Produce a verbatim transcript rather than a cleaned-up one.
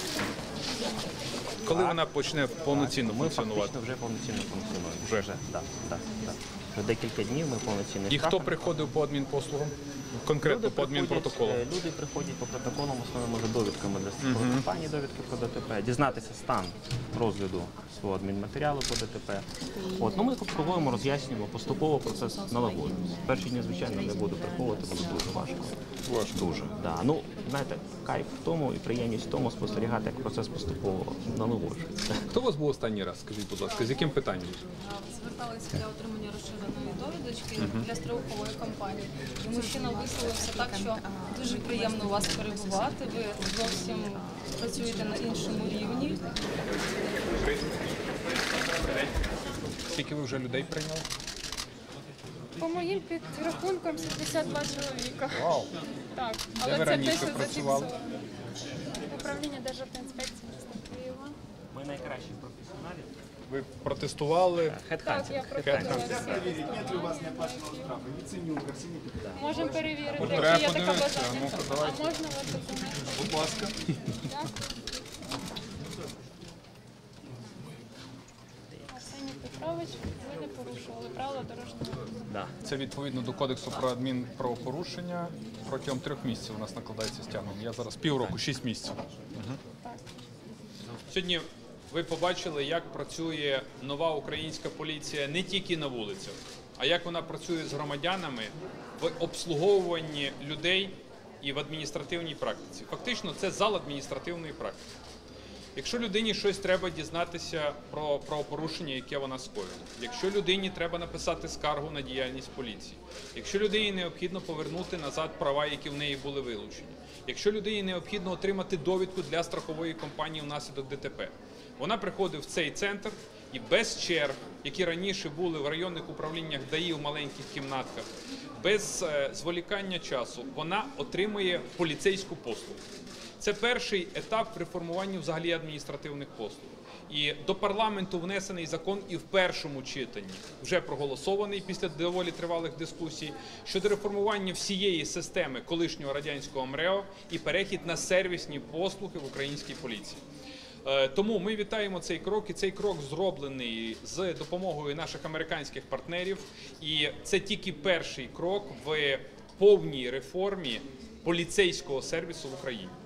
Коли вона почне повноцінно Ми функціонувати? фактично вже повноцінно функціонуємо. Вже? Вже, так, так, так. Вже декілька днів ми повноцінно. І хто приходив по адмінпослугам? Конкретно по адмінпротоколу? Люди приходять по протоколам, основними за довідками для страхової компанії, довідки про ДТП, дізнатися стан розгляду свого адмінматеріалу по ДТП. От, ну, ми проводимо, роз'яснюємо, поступово процес налагоджуємо. Перші дні, звичайно, не буду приховувати, буде дуже важко. Важко. Дуже. Да. Ну, знаєте, кайф в тому і приємність в тому спостерігати, як процес поступово налагоджується. Хто у вас був останній раз, скажіть, будь ласка, з яким питанням? Зверталися для отримання розширеної довідочки для страхової компанії. І мужчина висловився так, що дуже приємно у вас перебувати, ви зовсім працюєте на іншому рівні. Скільки ви вже людей прийняли? По моїм підрахункам сімдесят два чоловіка. Вау! Так, Де але ви це раніше те, що працювали? зафіксовано. Управління Державтоінспекції міста Києва. Ми найкращі професіонали. Ви протестували? Так, я Хедхантинг. проходила всі. Можемо перевірити, От чи треба є така подивитися, бажання. ну-ка, А давайте. можна вас документи? Будь ласка. Дякую. Арсеній Петрович, ви не порушували правила дорожнього руху. Да. Це відповідно до Кодексу про адмінправопорушення. Протягом трьох місяців у нас накладається стягнення. Я зараз півроку, шість місяців. Так. Сьогодні ви побачили, як працює нова українська поліція не тільки на вулицях, а як вона працює з громадянами в обслуговуванні людей і в адміністративній практиці. Фактично, це зал адміністративної практики. Якщо людині щось треба дізнатися про правопорушення, яке вона скоїла, якщо людині треба написати скаргу на діяльність поліції, якщо людині необхідно повернути назад права, які в неї були вилучені, якщо людині необхідно отримати довідку для страхової компанії внаслідок ДТП, вона приходить в цей центр і без черг, які раніше були в районних управліннях ДАІ в маленьких кімнатках, без зволікання часу, вона отримує поліцейську послугу. Це перший етап при формуванні взагалі адміністративних послуг. І до парламенту внесений закон і в першому читанні вже проголосований після доволі тривалих дискусій щодо реформування всієї системи колишнього радянського МРЕО і перехід на сервісні послуги в українській поліції. Тому ми вітаємо цей крок, і цей крок зроблений з допомогою наших американських партнерів. І це тільки перший крок в повній реформі поліцейського сервісу в Україні.